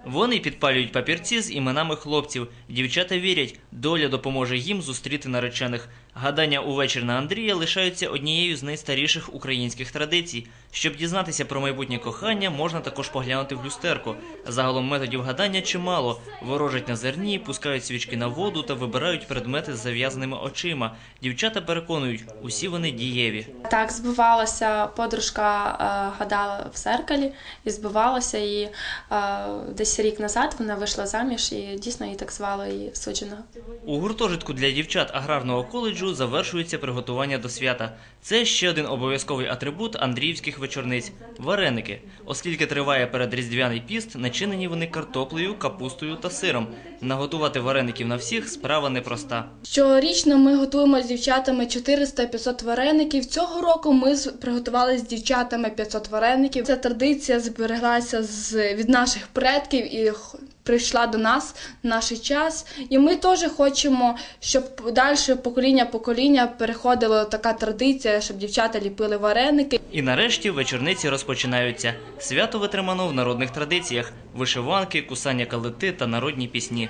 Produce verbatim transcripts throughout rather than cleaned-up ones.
Вони підпалюють папірці з іменами хлопців. Дівчата вірять, доля допоможе їм зустріти наречених. Гадання у вечір на Андрія лишаються однією з найстаріших українських традицій. Щоб дізнатися про майбутнє кохання, можна також поглянути в люстерко. Загалом методів гадання чимало. Ворожать на зерні, пускають свічки на воду та вибирають предмети з зав'язаними очима. Дівчата переконують, усі вони дієві. Так, збивалася, подружка е, гадала в зеркалі і збивалася, і е, десь рік назад вона вийшла заміж і дійсно її так звали, її судженого. У гуртожитку для дівчат аграрного коледжу завершується приготування до свята. Це ще один обов'язковий атрибут андріївських вечорниць – вареники. Оскільки триває передріздвяний піст, начинені вони картоплею, капустою та сиром. Наготувати вареників на всіх – справа непроста. Щорічно ми готуємо з дівчатами чотириста-п'ятсот вареників. Цього року ми приготували з дівчатами п'ятсот вареників. Ця традиція збереглася з, від наших предків і прийшла до нас в наш час. І ми теж хочемо, щоб далі покоління-покоління переходила така традиція, щоб дівчата ліпили вареники. І нарешті вечорниці розпочинаються. Свято витримано в народних традиціях – вишиванки, кусання калити та народні пісні.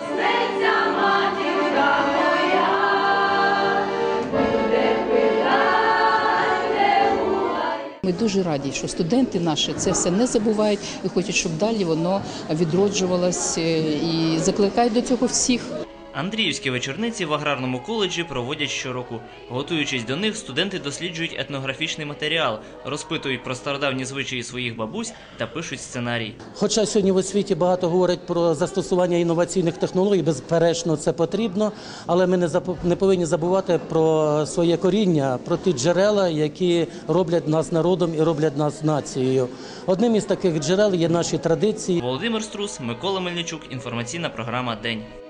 Ми дуже раді, що студенти наші це все не забувають і хочуть, щоб далі воно відроджувалось, і закликають до цього всіх. Андріївські вечорниці в аграрному коледжі проводять щороку. Готуючись до них, студенти досліджують етнографічний матеріал, розпитують про стародавні звичаї своїх бабусь та пишуть сценарій. Хоча сьогодні в освіті багато говорять про застосування інноваційних технологій, безперечно це потрібно, але ми не, не повинні забувати про своє коріння, про ті джерела, які роблять нас народом і роблять нас нацією. Одним із таких джерел є наші традиції. Володимир Струс, Микола Мельничук, інформаційна програма «День».